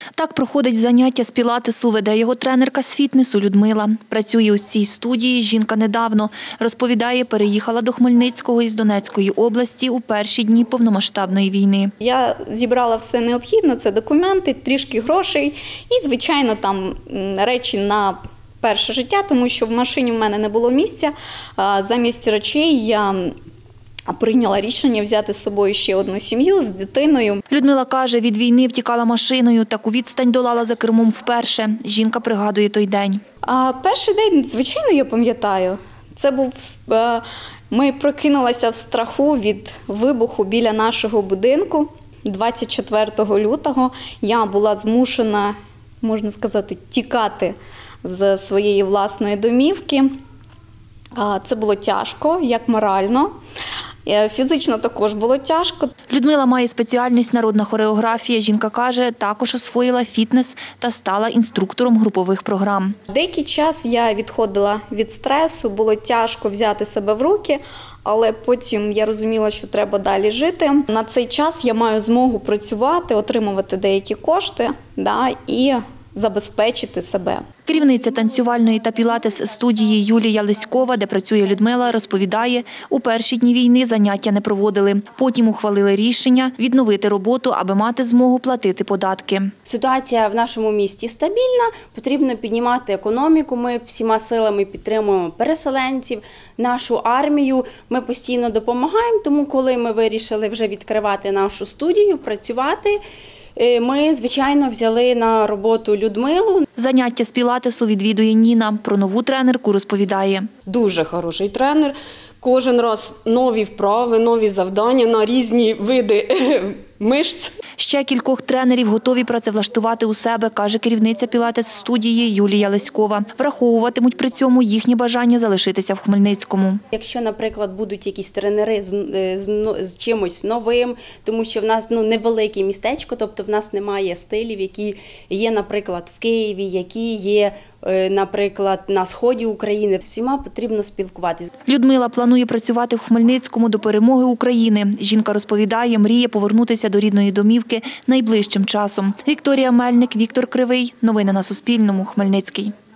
Так проходить заняття з пілатесу, веде його тренерка з фітнесу Людмила. Працює у цій студії жінка недавно. Розповідає, переїхала до Хмельницького із Донецької області у перші дні повномасштабної війни. Я зібрала все необхідне, це документи, трішки грошей і, звичайно, там речі на перше життя, тому що в машині в мене не було місця. Замість речей я прийняла рішення взяти з собою ще одну сім'ю з дитиною. Людмила каже, від війни втікала машиною, таку відстань долала за кермом вперше. Жінка пригадує той день. Перший день, звичайно, я пам'ятаю. Це був, ми прокинулися в страху від вибуху біля нашого будинку. 24 лютого я була змушена, можна сказати, тікати з своєї власної домівки. Це було тяжко, як морально. Фізично також було тяжко. Людмила має спеціальність народна хореографія. Жінка каже, також освоїла фітнес та стала інструктором групових програм. Деякий час я відходила від стресу, було тяжко взяти себе в руки, але потім я розуміла, що треба далі жити. На цей час я маю змогу працювати, отримувати деякі кошти і забезпечити себе. Керівниця танцювальної та пілатес-студії Юлія Леськова, де працює Людмила, розповідає, у перші дні війни заняття не проводили. Потім ухвалили рішення відновити роботу, аби мати змогу платити податки. Ситуація в нашому місті стабільна, потрібно піднімати економіку. Ми всіма силами підтримуємо переселенців, нашу армію. Ми постійно допомагаємо, тому коли ми вирішили вже відкривати нашу студію, працювати, ми, звичайно, взяли на роботу Людмилу. Заняття з пілатесу відвідує Ніна. Про нову тренерку розповідає. Дуже хороший тренер. Кожен раз нові вправи, нові завдання на різні види мишць. Ще кількох тренерів готові працевлаштувати у себе, каже керівниця пілатес-студії Юлія Леськова. Враховуватимуть при цьому їхні бажання залишитися в Хмельницькому. Якщо, наприклад, будуть якісь тренери з чимось новим, тому що в нас невелике містечко, тобто в нас немає стилів, які є, наприклад, в Києві, які є, наприклад, на сході України. З всіма потрібно спілкуватися. Людмила планує працювати в Хмельницькому до перемоги України. Жінка розповідає, мріє повернутися до рідної домівки найближчим часом. Вікторія Мельник, Віктор Кривий. Новини на Суспільному. Хмельницький.